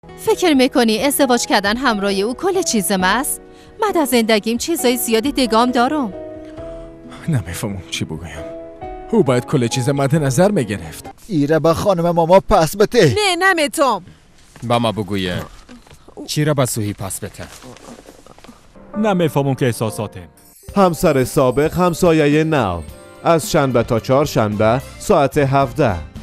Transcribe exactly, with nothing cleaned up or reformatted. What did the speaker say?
فکر میکنی ازدواج کردن همراه او کل چیزم است؟ من در زندگیم چیزای زیادی دگام دارم. نمیفهمم چی بگویم. او باید کل چیز مد نظر میگرفت. ایره با خانم ماما پس بده. نه نمیتونم. با ما بگویه چی را با سوهی پس بده. نمیفهمم که احساساتم. همسر سابق همسایه نو، از شنبه تا چهارشنبه ساعت هفده.